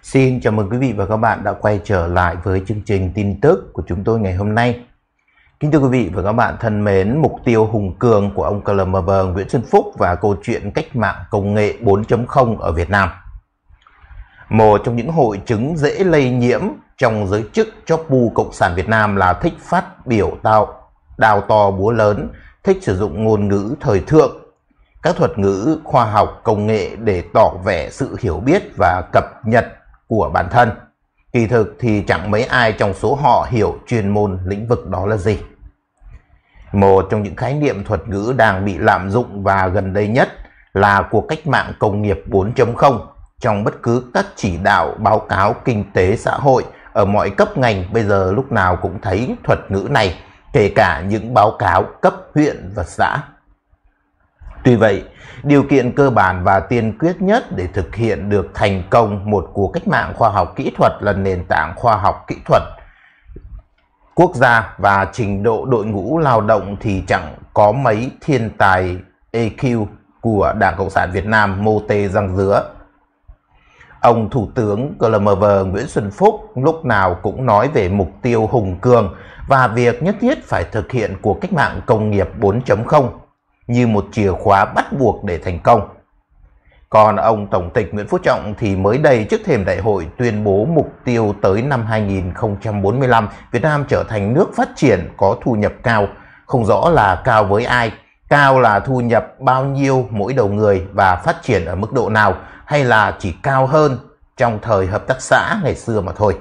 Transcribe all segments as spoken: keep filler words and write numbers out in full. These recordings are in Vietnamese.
Xin chào mừng quý vị và các bạn đã quay trở lại với chương trình tin tức của chúng tôi ngày hôm nay. Kính thưa quý vị và các bạn thân mến, mục tiêu hùng cường của ông cờ lờ em vê Nguyễn Xuân Phúc và câu chuyện cách mạng công nghệ bốn chấm không ở Việt Nam. Một trong những hội chứng dễ lây nhiễm trong giới chức chóp bu Cộng sản Việt Nam là thích phát biểu tao đào to búa lớn, thích sử dụng ngôn ngữ thời thượng, các thuật ngữ khoa học công nghệ để tỏ vẻ sự hiểu biết và cập nhật của bản thân. Kỳ thực thì chẳng mấy ai trong số họ hiểu chuyên môn lĩnh vực đó là gì. Một trong những khái niệm thuật ngữ đang bị lạm dụng và gần đây nhất là cuộc cách mạng công nghiệp bốn chấm không. Trong bất cứ các chỉ đạo báo cáo kinh tế xã hội ở mọi cấp ngành, bây giờ lúc nào cũng thấy thuật ngữ này, kể cả những báo cáo cấp huyện và xã. Tuy vậy, điều kiện cơ bản và tiên quyết nhất để thực hiện được thành công một cuộc cách mạng khoa học kỹ thuật là nền tảng khoa học kỹ thuật quốc gia và trình độ đội ngũ lao động thì chẳng có mấy thiên tài e quy của Đảng Cộng sản Việt Nam mô tê răng dứa. Ông Thủ tướng cờ lờ em vê Nguyễn Xuân Phúc lúc nào cũng nói về mục tiêu hùng cường và việc nhất thiết phải thực hiện cuộc cách mạng công nghiệp bốn chấm không như một chìa khóa bắt buộc để thành công. Còn ông Tổng tịch Nguyễn Phú Trọng thì mới đây trước thềm đại hội tuyên bố mục tiêu tới năm hai nghìn không trăm bốn mươi lăm Việt Nam trở thành nước phát triển có thu nhập cao, không rõ là cao với ai, cao là thu nhập bao nhiêu mỗi đầu người và phát triển ở mức độ nào, hay là chỉ cao hơn trong thời hợp tác xã ngày xưa mà thôi.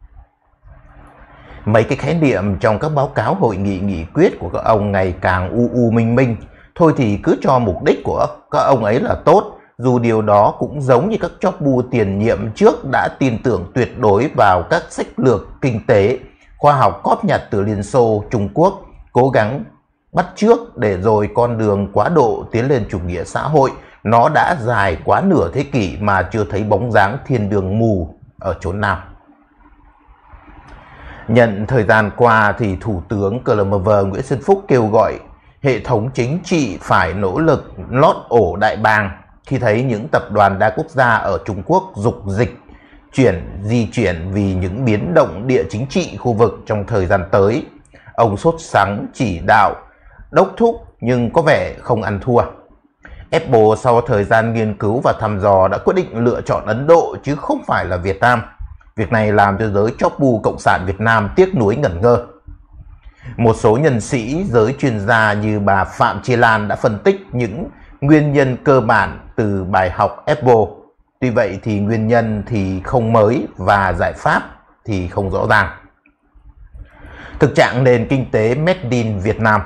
Mấy cái khái niệm trong các báo cáo hội nghị nghị quyết của các ông ngày càng u u minh minh, thôi thì cứ cho mục đích của các ông ấy là tốt, dù điều đó cũng giống như các chóp bu tiền nhiệm trước đã tin tưởng tuyệt đối vào các sách lược kinh tế, khoa học cóp nhặt từ Liên Xô, Trung Quốc, cố gắng bắt chước để rồi con đường quá độ tiến lên chủ nghĩa xã hội, nó đã dài quá nửa thế kỷ mà chưa thấy bóng dáng thiên đường mù ở chốn nào. Nhận thời gian qua thì Thủ tướng cờ lờ em vê Nguyễn Xuân Phúc kêu gọi hệ thống chính trị phải nỗ lực lót ổ đại bàng khi thấy những tập đoàn đa quốc gia ở Trung Quốc dục dịch chuyển di chuyển vì những biến động địa chính trị khu vực trong thời gian tới. Ông sốt sắng chỉ đạo đốc thúc nhưng có vẻ không ăn thua. Apple sau thời gian nghiên cứu và thăm dò đã quyết định lựa chọn Ấn Độ chứ không phải là Việt Nam. Việc này làm cho giới chóp bu Cộng sản Việt Nam tiếc nuối ngẩn ngơ. Một số nhân sĩ, giới chuyên gia như bà Phạm Chi Lan đã phân tích những nguyên nhân cơ bản từ bài học Apple. Tuy vậy thì nguyên nhân thì không mới và giải pháp thì không rõ ràng. Thực trạng nền kinh tế Made in Việt Nam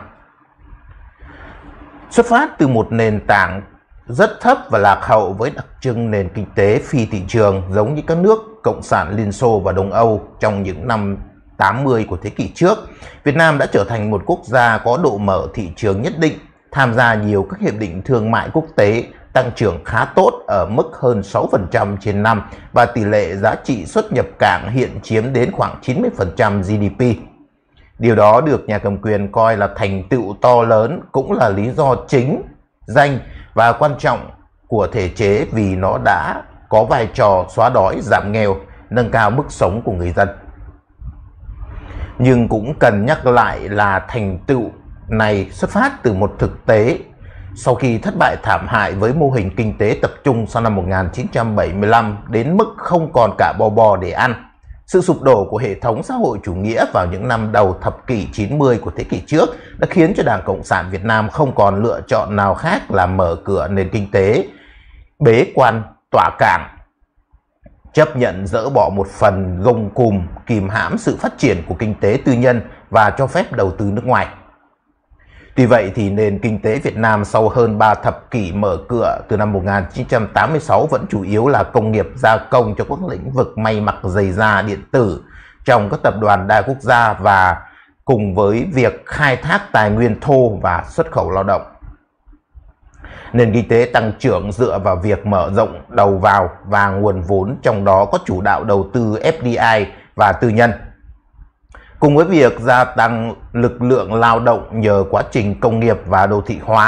xuất phát từ một nền tảng rất thấp và lạc hậu với đặc trưng nền kinh tế phi thị trường giống như các nước Cộng sản Liên Xô và Đông Âu trong những năm tám mươi của thế kỷ trước. Việt Nam đã trở thành một quốc gia có độ mở thị trường nhất định, tham gia nhiều các hiệp định thương mại quốc tế, tăng trưởng khá tốt ở mức hơn sáu phần trăm trên năm và tỷ lệ giá trị xuất nhập cảng hiện chiếm đến khoảng chín mươi phần trăm giê đê pê. Điều đó được nhà cầm quyền coi là thành tựu to lớn, cũng là lý do chính, danh và quan trọng của thể chế vì nó đã có vai trò xóa đói, giảm nghèo, nâng cao mức sống của người dân. Nhưng cũng cần nhắc lại là thành tựu này xuất phát từ một thực tế. Sau khi thất bại thảm hại với mô hình kinh tế tập trung sau năm một nghìn chín trăm bảy mươi lăm đến mức không còn cả bò bò để ăn, sự sụp đổ của hệ thống xã hội chủ nghĩa vào những năm đầu thập kỷ chín mươi của thế kỷ trước đã khiến cho Đảng Cộng sản Việt Nam không còn lựa chọn nào khác là mở cửa nền kinh tế, bế quan tỏa cảng, chấp nhận dỡ bỏ một phần gông cùm kìm hãm sự phát triển của kinh tế tư nhân và cho phép đầu tư nước ngoài. Tuy vậy thì nền kinh tế Việt Nam sau hơn ba thập kỷ mở cửa từ năm một nghìn chín trăm tám mươi sáu vẫn chủ yếu là công nghiệp gia công cho các lĩnh vực may mặc, giày da, điện tử trong các tập đoàn đa quốc gia và cùng với việc khai thác tài nguyên thô và xuất khẩu lao động. Nền kinh tế tăng trưởng dựa vào việc mở rộng đầu vào và nguồn vốn, trong đó có chủ đạo đầu tư ép đê i và tư nhân. Cùng với việc gia tăng lực lượng lao động nhờ quá trình công nghiệp và đô thị hóa,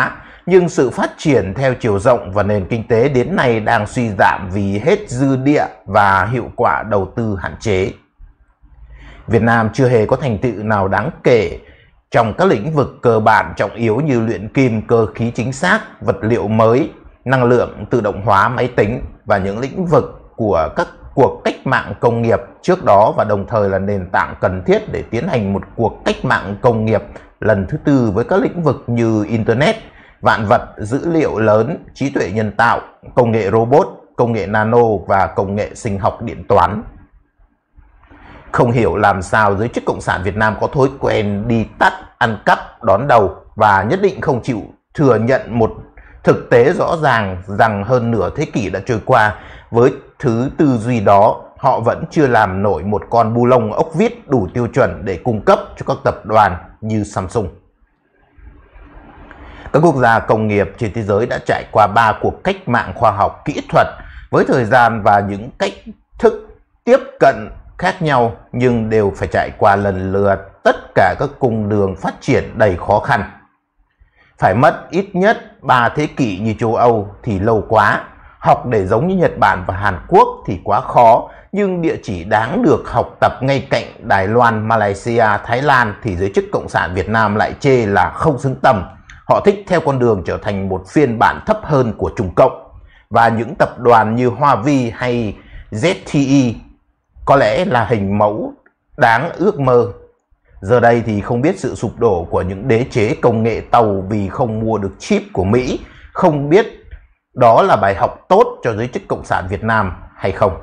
nhưng sự phát triển theo chiều rộng và nền kinh tế đến nay đang suy giảm vì hết dư địa và hiệu quả đầu tư hạn chế. Việt Nam chưa hề có thành tựu nào đáng kể trong các lĩnh vực cơ bản trọng yếu như luyện kim, cơ khí chính xác, vật liệu mới, năng lượng, tự động hóa, máy tính và những lĩnh vực của các cuộc cách mạng công nghiệp trước đó, và đồng thời là nền tảng cần thiết để tiến hành một cuộc cách mạng công nghiệp lần thứ tư với các lĩnh vực như Internet, vạn vật, dữ liệu lớn, trí tuệ nhân tạo, công nghệ robot, công nghệ nano và công nghệ sinh học điện toán. Không hiểu làm sao giới chức Cộng sản Việt Nam có thói quen đi tắt, ăn cắp, đón đầu và nhất định không chịu thừa nhận một thực tế rõ ràng rằng hơn nửa thế kỷ đã trôi qua, với thứ tư duy đó, họ vẫn chưa làm nổi một con bu lông ốc vít đủ tiêu chuẩn để cung cấp cho các tập đoàn như Samsung. Các quốc gia công nghiệp trên thế giới đã trải qua ba cuộc cách mạng khoa học kỹ thuật với thời gian và những cách thức tiếp cận khác nhau, nhưng đều phải trải qua lần lượt tất cả các cung đường phát triển đầy khó khăn. Phải mất ít nhất ba thế kỷ như châu Âu thì lâu quá, học để giống như Nhật Bản và Hàn Quốc thì quá khó, nhưng địa chỉ đáng được học tập ngay cạnh Đài Loan, Malaysia, Thái Lan thì giới chức Cộng sản Việt Nam lại chê là không xứng tầm. Họ thích theo con đường trở thành một phiên bản thấp hơn của Trung Cộng, và những tập đoàn như Hoa Vi hay Z T E có lẽ là hình mẫu đáng ước mơ. Giờ đây thì không biết sự sụp đổ của những đế chế công nghệ tàu vì không mua được chip của Mỹ, không biết đó là bài học tốt cho giới chức Cộng sản Việt Nam hay không.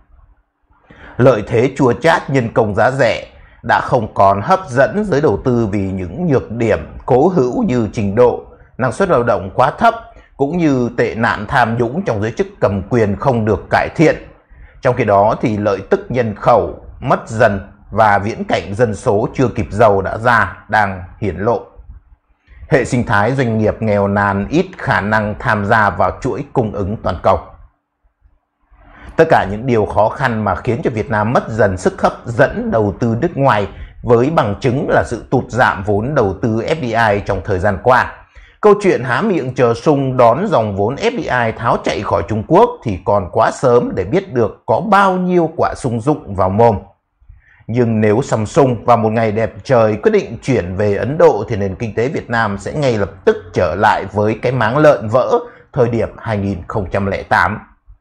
Lợi thế chua chát nhân công giá rẻ đã không còn hấp dẫn giới đầu tư vì những nhược điểm cố hữu như trình độ, năng suất lao động quá thấp, cũng như tệ nạn tham nhũng trong giới chức cầm quyền không được cải thiện. Trong khi đó thì lợi tức nhân khẩu mất dần và viễn cảnh dân số chưa kịp giàu đã ra đang hiển lộ. Hệ sinh thái doanh nghiệp nghèo nàn, ít khả năng tham gia vào chuỗi cung ứng toàn cầu. Tất cả những điều khó khăn mà khiến cho Việt Nam mất dần sức hấp dẫn đầu tư nước ngoài, với bằng chứng là sự tụt giảm vốn đầu tư F D I trong thời gian qua. Câu chuyện há miệng chờ sung đón dòng vốn F D I tháo chạy khỏi Trung Quốc thì còn quá sớm để biết được có bao nhiêu quả sung dụng vào mồm. Nhưng nếu Samsung vào một ngày đẹp trời quyết định chuyển về Ấn Độ thì nền kinh tế Việt Nam sẽ ngay lập tức trở lại với cái máng lợn vỡ thời điểm hai nghìn không trăm lẻ tám.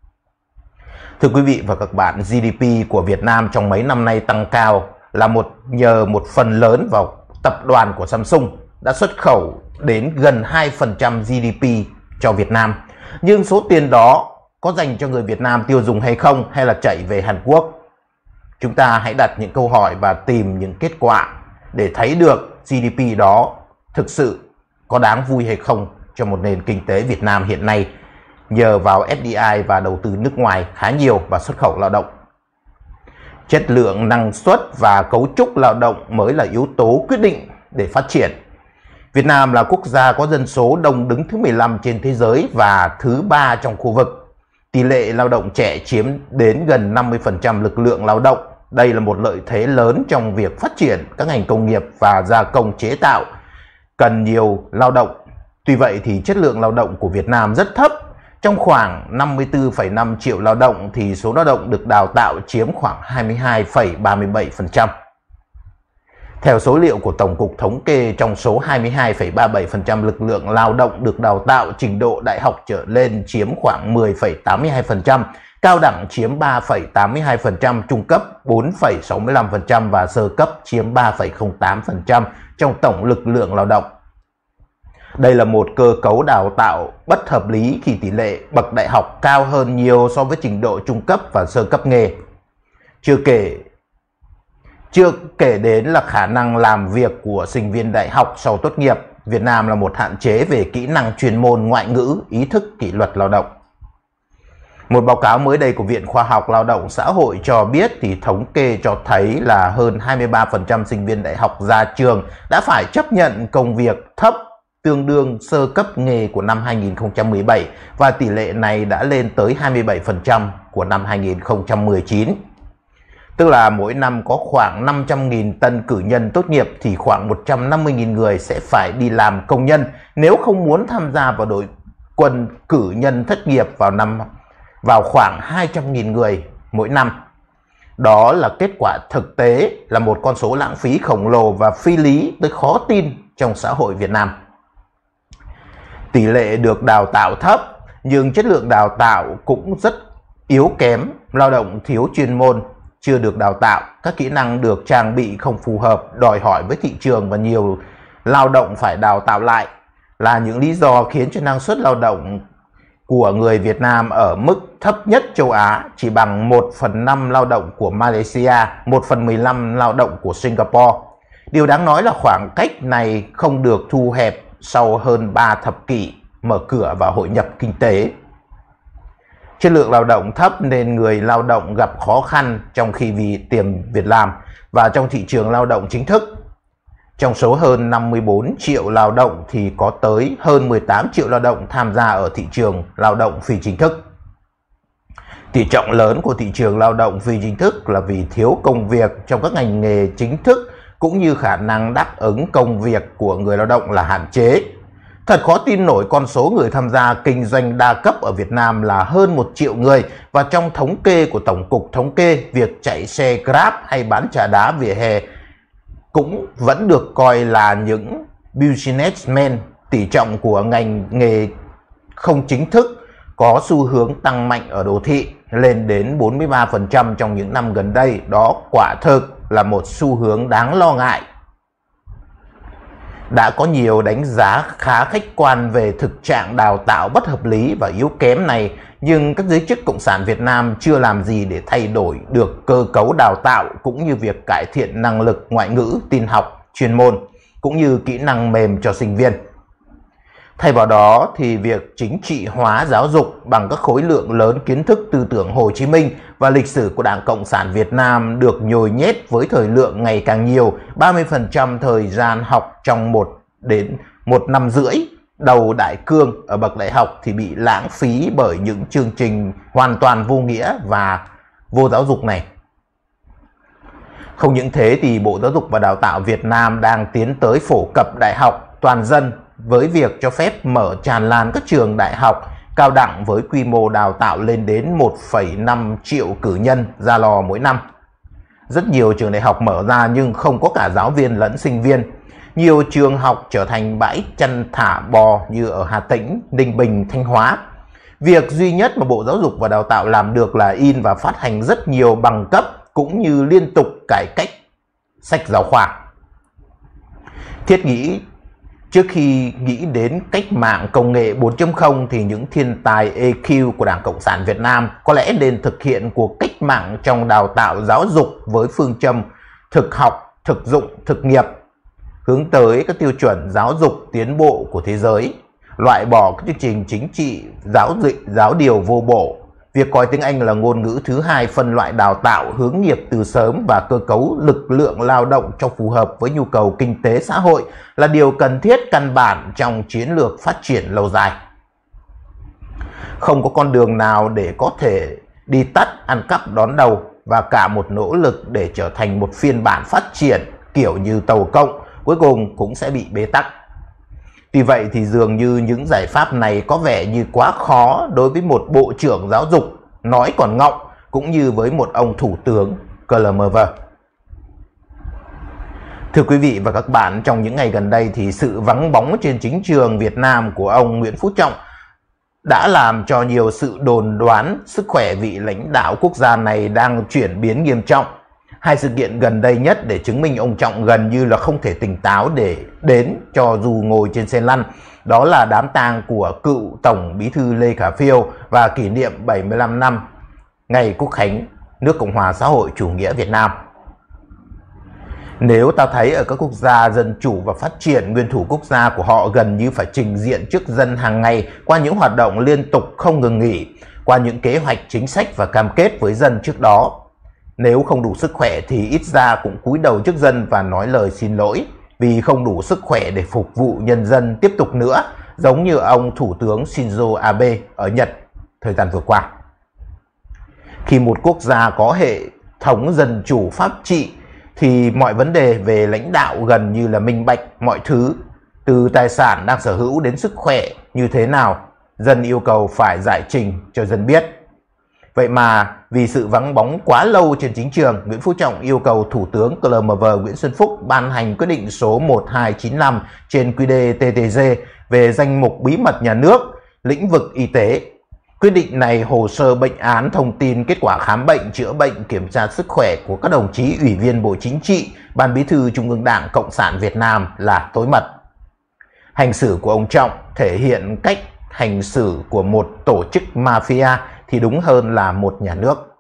Thưa quý vị và các bạn, G D P của Việt Nam trong mấy năm nay tăng cao là một nhờ một phần lớn vào tập đoàn của Samsung đã xuất khẩu đến gần hai phần trăm G D P cho Việt Nam. Nhưng số tiền đó có dành cho người Việt Nam tiêu dùng hay không, hay là chạy về Hàn Quốc? Chúng ta hãy đặt những câu hỏi và tìm những kết quả để thấy được G D P đó thực sự có đáng vui hay không cho một nền kinh tế Việt Nam hiện nay nhờ vào F D I và đầu tư nước ngoài khá nhiều và xuất khẩu lao động. Chất lượng, năng suất và cấu trúc lao động mới là yếu tố quyết định để phát triển. Việt Nam là quốc gia có dân số đông đứng thứ mười lăm trên thế giới và thứ ba trong khu vực. Tỷ lệ lao động trẻ chiếm đến gần năm mươi phần trăm lực lượng lao động. Đây là một lợi thế lớn trong việc phát triển các ngành công nghiệp và gia công chế tạo, cần nhiều lao động. Tuy vậy thì chất lượng lao động của Việt Nam rất thấp. Trong khoảng năm mươi tư phẩy năm triệu lao động thì số lao động được đào tạo chiếm khoảng hai mươi hai phẩy ba mươi bảy phần trăm. Theo số liệu của Tổng cục Thống kê, trong số hai mươi hai phẩy ba mươi bảy phần trăm lực lượng lao động được đào tạo trình độ đại học trở lên chiếm khoảng mười phẩy tám mươi hai phần trăm, cao đẳng chiếm ba phẩy tám mươi hai phần trăm, trung cấp bốn phẩy sáu mươi lăm phần trăm và sơ cấp chiếm ba phẩy không tám phần trăm trong tổng lực lượng lao động. Đây là một cơ cấu đào tạo bất hợp lý khi tỷ lệ bậc đại học cao hơn nhiều so với trình độ trung cấp và sơ cấp nghề. Chưa kể Chưa kể đến là khả năng làm việc của sinh viên đại học sau tốt nghiệp, Việt Nam là một hạn chế về kỹ năng chuyên môn, ngoại ngữ, ý thức kỷ luật lao động. Một báo cáo mới đây của Viện Khoa học Lao động Xã hội cho biết thì thống kê cho thấy là hơn hai mươi ba phần trăm sinh viên đại học ra trường đã phải chấp nhận công việc thấp tương đương sơ cấp nghề của năm hai nghìn không trăm mười bảy và tỷ lệ này đã lên tới hai mươi bảy phần trăm của năm hai nghìn không trăm mười chín. tức là mỗi năm có khoảng năm trăm nghìn tân cử nhân tốt nghiệp thì khoảng một trăm năm mươi nghìn người sẽ phải đi làm công nhân nếu không muốn tham gia vào đội quân cử nhân thất nghiệp vào năm vào khoảng hai trăm nghìn người mỗi năm. Đó là kết quả thực tế, là một con số lãng phí khổng lồ và phi lý tới khó tin trong xã hội Việt Nam. Tỷ lệ được đào tạo thấp nhưng chất lượng đào tạo cũng rất yếu kém, lao động thiếu chuyên môn, chưa được đào tạo, các kỹ năng được trang bị không phù hợp, đòi hỏi với thị trường và nhiều lao động phải đào tạo lại là những lý do khiến cho năng suất lao động của người Việt Nam ở mức thấp nhất châu Á, chỉ bằng một phần năm lao động của Malaysia, một phần mười lăm lao động của Singapore. Điều đáng nói là khoảng cách này không được thu hẹp sau hơn ba thập kỷ mở cửa và hội nhập kinh tế. Chất lượng lao động thấp nên người lao động gặp khó khăn trong khi vì tìm việc làm và trong thị trường lao động chính thức. Trong số hơn năm mươi bốn triệu lao động thì có tới hơn mười tám triệu lao động tham gia ở thị trường lao động phi chính thức. Tỷ trọng lớn của thị trường lao động phi chính thức là vì thiếu công việc trong các ngành nghề chính thức cũng như khả năng đáp ứng công việc của người lao động là hạn chế. Thật khó tin nổi con số người tham gia kinh doanh đa cấp ở Việt Nam là hơn một triệu người, và trong thống kê của Tổng cục Thống kê, việc chạy xe Grab hay bán trà đá vỉa hè cũng vẫn được coi là những businessmen. Tỷ trọng của ngành nghề không chính thức có xu hướng tăng mạnh ở đô thị, lên đến bốn mươi ba phần trăm trong những năm gần đây. Đó quả thực là một xu hướng đáng lo ngại. Đã có nhiều đánh giá khá khách quan về thực trạng đào tạo bất hợp lý và yếu kém này, nhưng các giới chức Cộng sản Việt Nam chưa làm gì để thay đổi được cơ cấu đào tạo cũng như việc cải thiện năng lực ngoại ngữ, tin học, chuyên môn cũng như kỹ năng mềm cho sinh viên. Thay vào đó thì việc chính trị hóa giáo dục bằng các khối lượng lớn kiến thức tư tưởng Hồ Chí Minh và lịch sử của Đảng Cộng sản Việt Nam được nhồi nhét với thời lượng ngày càng nhiều, ba mươi phần trăm thời gian học trong một đến một năm rưỡi đầu đại cương ở bậc đại học thì bị lãng phí bởi những chương trình hoàn toàn vô nghĩa và vô giáo dục này. Không những thế thì Bộ Giáo dục và Đào tạo Việt Nam đang tiến tới phổ cập đại học toàn dân với việc cho phép mở tràn lan các trường đại học cao đẳng với quy mô đào tạo lên đến một phẩy năm triệu cử nhân ra lò mỗi năm. Rất nhiều trường đại học mở ra nhưng không có cả giáo viên lẫn sinh viên. Nhiều trường học trở thành bãi chăn thả bò như ở Hà Tĩnh, Ninh Bình, Thanh Hóa. Việc duy nhất mà Bộ Giáo dục và Đào tạo làm được là in và phát hành rất nhiều bằng cấp cũng như liên tục cải cách sách giáo khoa. Thiết nghĩ Trước khi nghĩ đến cách mạng công nghệ bốn chấm không thì những thiên tài e quy của Đảng Cộng sản Việt Nam có lẽ nên thực hiện cuộc cách mạng trong đào tạo giáo dục với phương châm thực học, thực dụng, thực nghiệp, hướng tới các tiêu chuẩn giáo dục tiến bộ của thế giới, loại bỏ các chương trình chính trị, giáo dục, giáo điều vô bổ. Việc coi tiếng Anh là ngôn ngữ thứ hai, phân loại đào tạo, hướng nghiệp từ sớm và cơ cấu lực lượng lao động cho phù hợp với nhu cầu kinh tế xã hội là điều cần thiết căn bản trong chiến lược phát triển lâu dài. Không có con đường nào để có thể đi tắt ăn cắp đón đầu, và cả một nỗ lực để trở thành một phiên bản phát triển kiểu như tàu cộng cuối cùng cũng sẽ bị bế tắc. Tuy vậy thì dường như những giải pháp này có vẻ như quá khó đối với một bộ trưởng giáo dục nói còn ngọng, cũng như với một ông thủ tướng cờ lờ mờ vờ. Thưa quý vị và các bạn, trong những ngày gần đây thì sự vắng bóng trên chính trường Việt Nam của ông Nguyễn Phú Trọng đã làm cho nhiều sự đồn đoán sức khỏe vị lãnh đạo quốc gia này đang chuyển biến nghiêm trọng. Hai sự kiện gần đây nhất để chứng minh ông Trọng gần như là không thể tỉnh táo để đến cho dù ngồi trên xe lăn, đó là đám tang của cựu Tổng Bí thư Lê Khả Phiêu và kỷ niệm bảy mươi lăm năm ngày Quốc khánh nước Cộng hòa xã hội chủ nghĩa Việt Nam. Nếu ta thấy ở các quốc gia dân chủ và phát triển, nguyên thủ quốc gia của họ gần như phải trình diện trước dân hàng ngày qua những hoạt động liên tục không ngừng nghỉ, qua những kế hoạch chính sách và cam kết với dân trước đó. Nếu không đủ sức khỏe thì ít ra cũng cúi đầu trước dân và nói lời xin lỗi vì không đủ sức khỏe để phục vụ nhân dân tiếp tục nữa, giống như ông Thủ tướng Shinzo Abe ở Nhật thời gian vừa qua. Khi một quốc gia có hệ thống dân chủ pháp trị thì mọi vấn đề về lãnh đạo gần như là minh bạch, mọi thứ từ tài sản đang sở hữu đến sức khỏe như thế nào, dân yêu cầu phải giải trình cho dân biết. Vậy mà vì sự vắng bóng quá lâu trên chính trường, Nguyễn Phú Trọng yêu cầu Thủ tướng cờ lờ em vê Nguyễn Xuân Phúc ban hành quyết định số một hai chín năm trên quy đê tê tê giê về danh mục bí mật nhà nước, lĩnh vực y tế. Quyết định này hồ sơ bệnh án, thông tin kết quả khám bệnh, chữa bệnh, kiểm tra sức khỏe của các đồng chí Ủy viên Bộ Chính trị, Ban Bí thư Trung ương Đảng Cộng sản Việt Nam là tối mật. Hành xử của ông Trọng thể hiện cách hành xử của một tổ chức mafia thì đúng hơn là một nhà nước.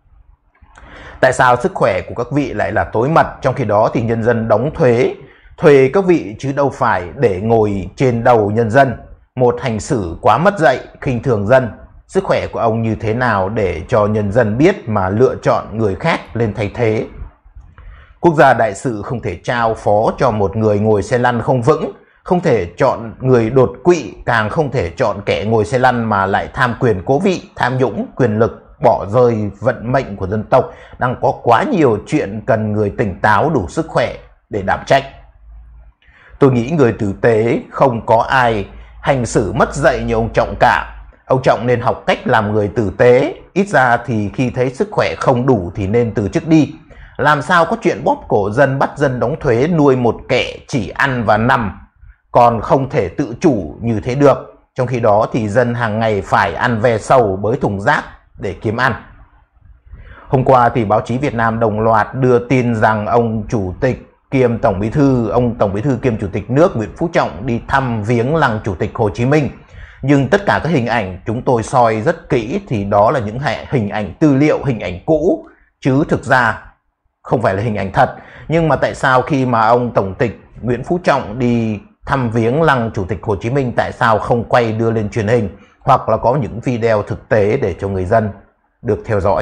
Tại sao sức khỏe của các vị lại là tối mật, trong khi đó thì nhân dân đóng thuế, thuê các vị chứ đâu phải để ngồi trên đầu nhân dân? Một hành xử quá mất dạy, khinh thường dân. Sức khỏe của ông như thế nào để cho nhân dân biết mà lựa chọn người khác lên thay thế? Quốc gia đại sự không thể trao phó cho một người ngồi xe lăn không vững, không thể chọn người đột quỵ, càng không thể chọn kẻ ngồi xe lăn mà lại tham quyền cố vị, tham nhũng, quyền lực, bỏ rơi vận mệnh của dân tộc. Đang có quá nhiều chuyện cần người tỉnh táo đủ sức khỏe để đảm trách. Tôi nghĩ người tử tế không có ai hành xử mất dạy như ông Trọng cả. Ông Trọng nên học cách làm người tử tế, ít ra thì khi thấy sức khỏe không đủ thì nên từ chức đi. Làm sao có chuyện bóp cổ dân, bắt dân đóng thuế, nuôi một kẻ chỉ ăn và nằm, còn không thể tự chủ như thế được. Trong khi đó thì dân hàng ngày phải ăn ve sầu bới thùng rác để kiếm ăn. Hôm qua thì báo chí Việt Nam đồng loạt đưa tin rằng ông Chủ tịch kiêm Tổng Bí thư, ông Tổng Bí thư kiêm Chủ tịch nước Nguyễn Phú Trọng đi thăm viếng lăng Chủ tịch Hồ Chí Minh. Nhưng tất cả các hình ảnh chúng tôi soi rất kỹ thì đó là những hình ảnh tư liệu, hình ảnh cũ, chứ thực ra không phải là hình ảnh thật. Nhưng mà tại sao khi mà ông Tổng tịch Nguyễn Phú Trọng đi thăm viếng lăng Chủ tịch Hồ Chí Minh, tại sao không quay đưa lên truyền hình hoặc là có những video thực tế để cho người dân được theo dõi?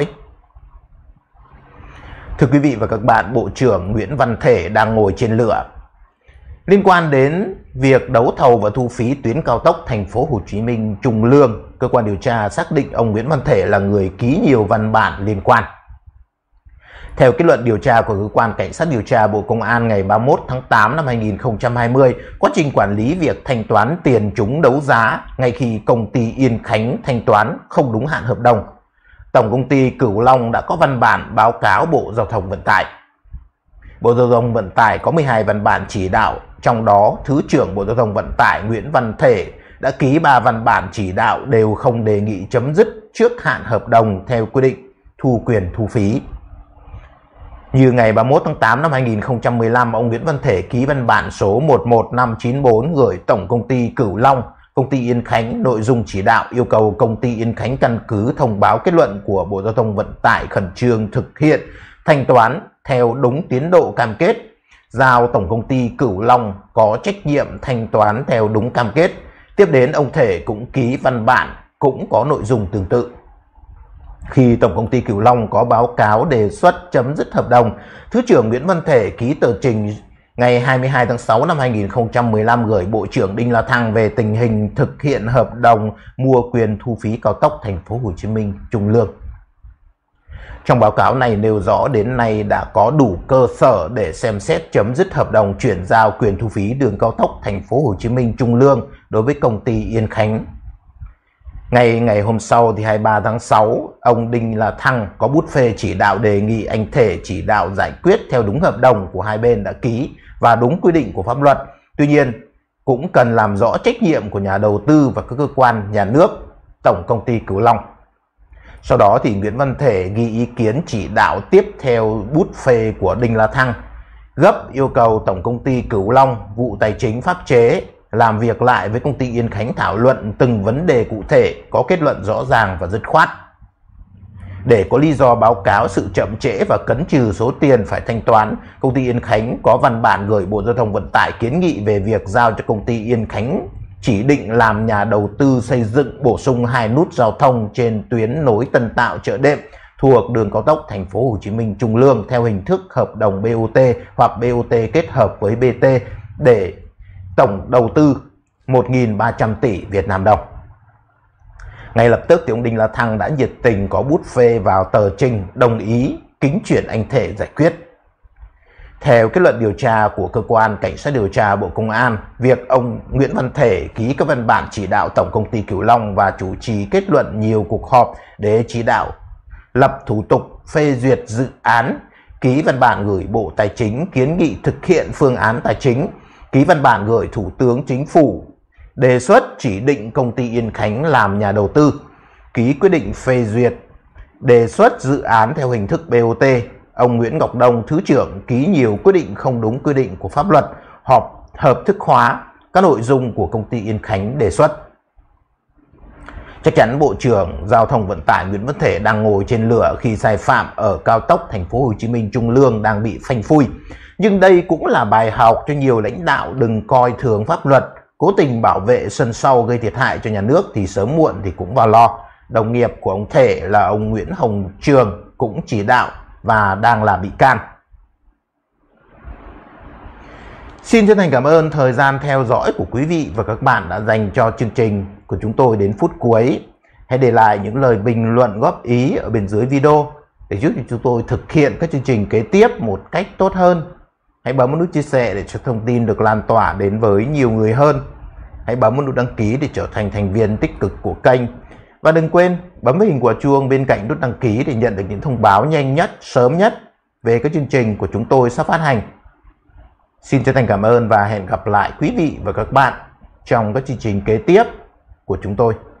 Thưa quý vị và các bạn, Bộ trưởng Nguyễn Văn Thể đang ngồi trên lửa. Liên quan đến việc đấu thầu và thu phí tuyến cao tốc thành phố Hồ Chí Minh - Trung Lương, cơ quan điều tra xác định ông Nguyễn Văn Thể là người ký nhiều văn bản liên quan. Theo kết luận điều tra của cơ quan cảnh sát điều tra Bộ Công an ngày ba mươi mốt tháng tám năm hai nghìn không trăm hai mươi, quá trình quản lý việc thanh toán tiền trúng đấu giá ngay khi công ty Yên Khánh thanh toán không đúng hạn hợp đồng, Tổng công ty Cửu Long đã có văn bản báo cáo Bộ Giao thông Vận tải. Bộ Giao thông Vận tải có mười hai văn bản chỉ đạo, trong đó Thứ trưởng Bộ Giao thông Vận tải Nguyễn Văn Thể đã ký ba văn bản chỉ đạo đều không đề nghị chấm dứt trước hạn hợp đồng theo quy định thu quyền thu phí. Như ngày ba mươi mốt tháng tám năm hai nghìn không trăm mười lăm, ông Nguyễn Văn Thể ký văn bản số một một năm chín bốn gửi Tổng công ty Cửu Long, công ty Yên Khánh, nội dung chỉ đạo yêu cầu công ty Yên Khánh căn cứ thông báo kết luận của Bộ Giao thông Vận tải khẩn trương thực hiện thanh toán theo đúng tiến độ cam kết, giao Tổng công ty Cửu Long có trách nhiệm thanh toán theo đúng cam kết. Tiếp đến, ông Thể cũng ký văn bản cũng có nội dung tương tự. Khi Tổng công ty Cửu Long có báo cáo đề xuất chấm dứt hợp đồng, Thứ trưởng Nguyễn Văn Thể ký tờ trình ngày hai mươi hai tháng sáu năm hai nghìn không trăm mười lăm gửi Bộ trưởng Đinh La Thăng về tình hình thực hiện hợp đồng mua quyền thu phí cao tốc thành phố Hồ Chí Minh - Trung Lương. Trong báo cáo này nêu rõ đến nay đã có đủ cơ sở để xem xét chấm dứt hợp đồng chuyển giao quyền thu phí đường cao tốc thành phố Hồ Chí Minh - Trung Lương đối với công ty Yên Khánh. Ngày ngày hôm sau thì hai mươi ba tháng sáu, ông Đinh La Thăng có bút phê chỉ đạo đề nghị anh Thể chỉ đạo giải quyết theo đúng hợp đồng của hai bên đã ký và đúng quy định của pháp luật. Tuy nhiên, cũng cần làm rõ trách nhiệm của nhà đầu tư và các cơ quan nhà nước, Tổng công ty Cửu Long. Sau đó thì Nguyễn Văn Thể ghi ý kiến chỉ đạo tiếp theo bút phê của Đinh La Thăng, gấp yêu cầu Tổng công ty Cửu Long, vụ tài chính pháp chế làm việc lại với công ty Yên Khánh thảo luận từng vấn đề cụ thể, có kết luận rõ ràng và dứt khoát. Để có lý do báo cáo sự chậm trễ và cấn trừ số tiền phải thanh toán, công ty Yên Khánh có văn bản gửi Bộ Giao thông Vận tải kiến nghị về việc giao cho công ty Yên Khánh chỉ định làm nhà đầu tư xây dựng bổ sung hai nút giao thông trên tuyến nối Tân Tạo - Chợ Đệm thuộc đường cao tốc thành phố Hồ Chí Minh - Trung Lương theo hình thức hợp đồng bê o tê hoặc bê o tê kết hợp với bê tê để tổng đầu tư một nghìn ba trăm tỷ Việt Nam đồng. Ngay lập tức thì ông Đinh La Thăng đã nhiệt tình có bút phê vào tờ trình đồng ý kính chuyển anh Thể giải quyết. Theo kết luận điều tra của Cơ quan Cảnh sát điều tra Bộ Công an, việc ông Nguyễn Văn Thể ký các văn bản chỉ đạo Tổng công ty Cửu Long và chủ trì kết luận nhiều cuộc họp để chỉ đạo lập thủ tục phê duyệt dự án, ký văn bản gửi Bộ Tài chính kiến nghị thực hiện phương án tài chính, ký văn bản gửi Thủ tướng Chính phủ đề xuất chỉ định công ty Yên Khánh làm nhà đầu tư, ký quyết định phê duyệt đề xuất dự án theo hình thức bê ô tê. Ông Nguyễn Ngọc Đông, Thứ trưởng, ký nhiều quyết định không đúng quy định của pháp luật, họp hợp thức hóa các nội dung của công ty Yên Khánh đề xuất. Chắc chắn Bộ trưởng Giao thông Vận tải Nguyễn Văn Thể đang ngồi trên lửa khi sai phạm ở cao tốc Thành phố Hồ Chí Minh Trung Lương đang bị phanh phui. Nhưng đây cũng là bài học cho nhiều lãnh đạo đừng coi thường pháp luật, cố tình bảo vệ sân sau gây thiệt hại cho nhà nước thì sớm muộn thì cũng vào lo. Đồng nghiệp của ông Thể là ông Nguyễn Hồng Trường cũng chỉ đạo và đang là bị can. Xin chân thành cảm ơn thời gian theo dõi của quý vị và các bạn đã dành cho chương trình của chúng tôi đến phút cuối. Hãy để lại những lời bình luận góp ý ở bên dưới video để giúp cho chúng tôi thực hiện các chương trình kế tiếp một cách tốt hơn. Hãy bấm vào nút chia sẻ để cho thông tin được lan tỏa đến với nhiều người hơn. Hãy bấm vào nút đăng ký để trở thành thành viên tích cực của kênh. Và đừng quên bấm vào hình quả chuông bên cạnh nút đăng ký để nhận được những thông báo nhanh nhất, sớm nhất về các chương trình của chúng tôi sắp phát hành. Xin chân thành cảm ơn và hẹn gặp lại quý vị và các bạn trong các chương trình kế tiếp của chúng tôi.